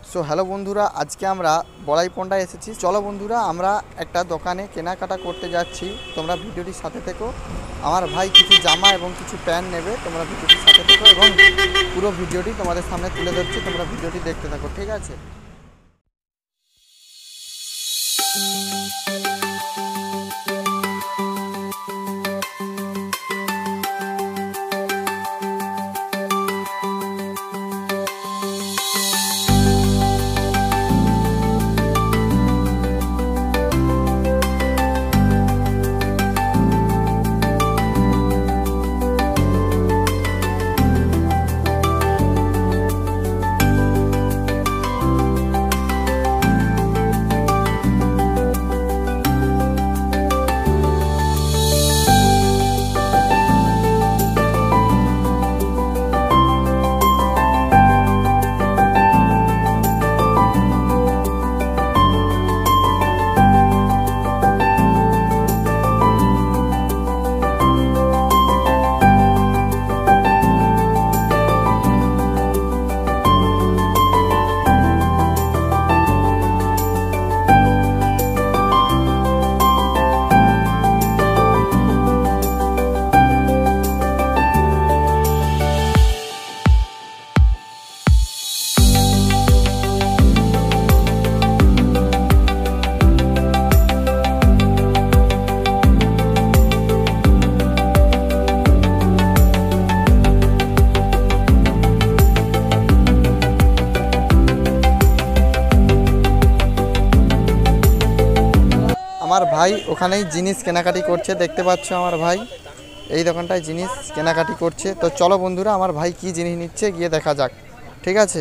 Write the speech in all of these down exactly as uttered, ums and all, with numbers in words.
So hello बंधुरा आज के आमरा बड़ाईपन्डाय एसेছি। चलो बंधुरा आमरा एकटा दोकाने केनाकाटा करते जाচ্ছি। তোমরা ভিডিওটির সাথে থেকো। আমার ভাই কিছু জামা এবং কিছু প্যান্ট নেবে, তোমরা ভিডিওটির সাথে থেকো এবং পুরো ভিডিওটি তোমাদের সামনে তুলে ধরছি, তোমরা ভিডিওটি দেখতে থাকো, ঠিক আছে। আমার ভাই ওখানেই জিনিস কেনাকাটি করছে, দেখতে পাচ্ছ আমার ভাই এই দোকানটায় জিনিস কেনাকাটি করছে। তো চলো বন্ধুরা আমার ভাই কি জিনিস নিচ্ছে গিয়ে দেখা যাক, ঠিক আছে।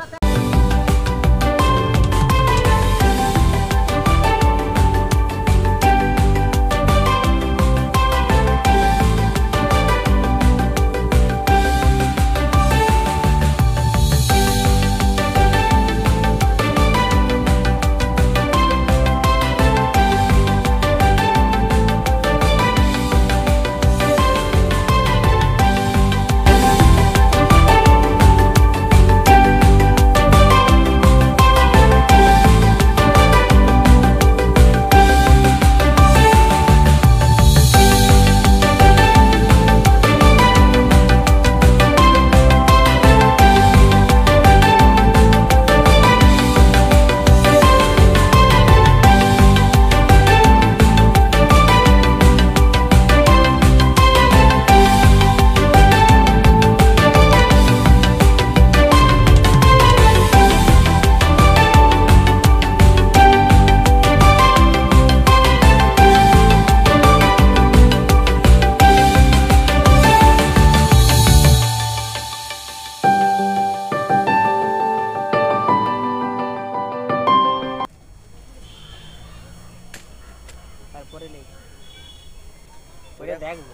তারপরে নেই ওরে দেখবো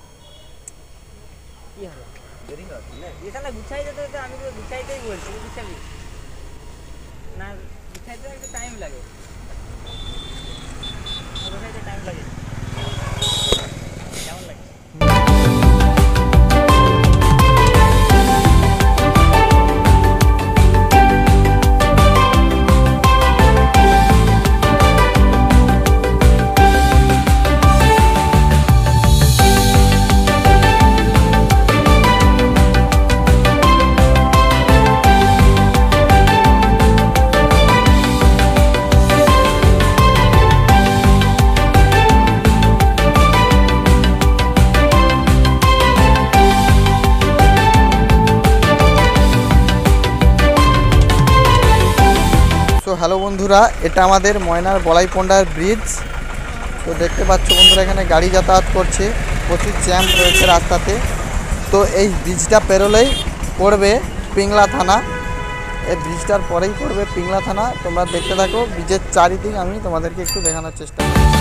কি হবে দেরি হবে না, এখানে গুছাই যেতে তো আমি তো গুছাইতেই বলছি, গুছাবি না, গুছাইতে একটু টাইম লাগে, গুছাইতে টাইম লাগে, কেমন লাগে। তো হ্যালো বন্ধুরা, এটা আমাদের ময়নার বড়াইপন্ডার ব্রিজ। তো দেখতে পাচ্ছ বন্ধুরা এখানে গাড়ি যাতায়াত করছে, প্রচুর জ্যাম রয়েছে রাস্তাতে। তো এই ব্রিজটা পেরোলেই পড়বে পিংলা থানা, এই ব্রিজটার পরেই পড়বে পিংলা থানা। তোমরা দেখতে থাকো ব্রিজের চারিদিক আমি তোমাদেরকে একটু দেখানোর চেষ্টা করি।